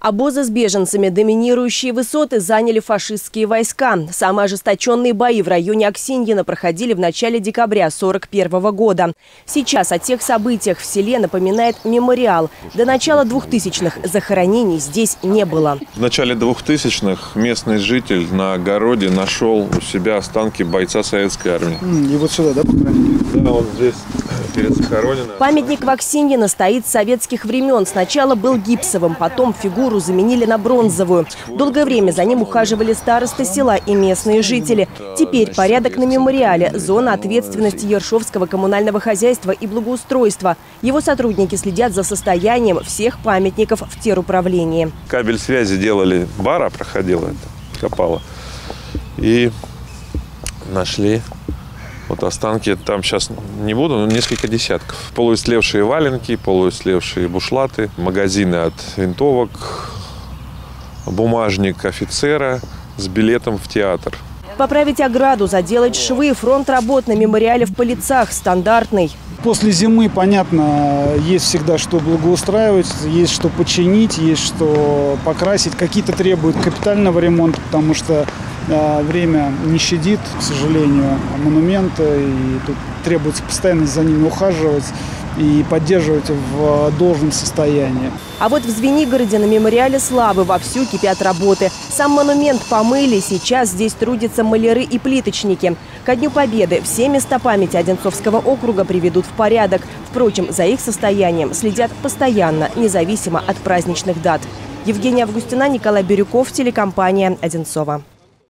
Обозы с беженцами, доминирующие высоты, заняли фашистские войска. Самые ожесточенные бои в районе Аксиньина проходили в начале декабря 1941 года. Сейчас о тех событиях в селе напоминает мемориал. До начала 2000-х захоронений здесь не было. В начале 2000-х местный житель на огороде нашел у себя останки бойца советской армии. И вот сюда, да, похоронили? Да, вот здесь перед захоронено. Памятник в Аксиньино стоит с советских времен. Сначала был гипсовым, потом фигуру заменили на бронзовую. Долгое время за ним ухаживали старосты села и местные жители. Теперь порядок на мемориале – зона ответственности Ершовского коммунального хозяйства и благоустройства. Его сотрудники следят за состоянием всех памятников в теруправлении. Кабель связи делали, бара проходила, это, копала. И нашли вот останки, там сейчас не буду, но несколько десятков. Полуистлевшие валенки, полуистлевшие бушлаты, магазины от винтовок, бумажник офицера с билетом в театр. Поправить ограду, заделать швы. Фронт работ на мемориале в Полицах стандартный. После зимы, понятно, есть всегда что благоустраивать, есть что починить, есть что покрасить. Какие-то требуют капитального ремонта, потому что время не щадит, к сожалению, монументы. И тут требуется постоянно за ними ухаживать и поддерживать в должном состоянии. А вот в Звенигороде на мемориале славы вовсю кипят работы. Сам монумент помыли, сейчас здесь трудятся маляры и плиточники. Ко Дню Победы все места памяти Одинцовского округа приведут в порядок. Впрочем, за их состоянием следят постоянно, независимо от праздничных дат. Евгения Августина, Николай Бирюков, телекомпания «Одинцово».